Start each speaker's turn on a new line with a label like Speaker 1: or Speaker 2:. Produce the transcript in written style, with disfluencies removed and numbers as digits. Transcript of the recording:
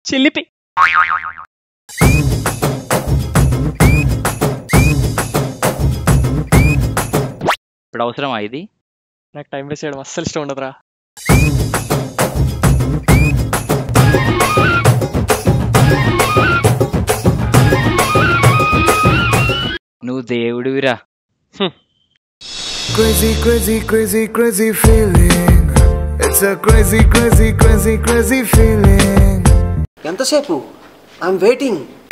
Speaker 1: చిలిపి.
Speaker 2: ఇప్పుడు అవసరమా ఇది?
Speaker 1: నాకు టైం వేస్ట్ చేయడం అస్సలు ఇష్టం ఉండదురా.
Speaker 2: నువ్వు దేవుడివిరా.
Speaker 3: Crazy, crazy, crazy, crazy feeling. It's a crazy, crazy, crazy, crazy feeling.
Speaker 4: ఎంతసేపు? I'm waiting.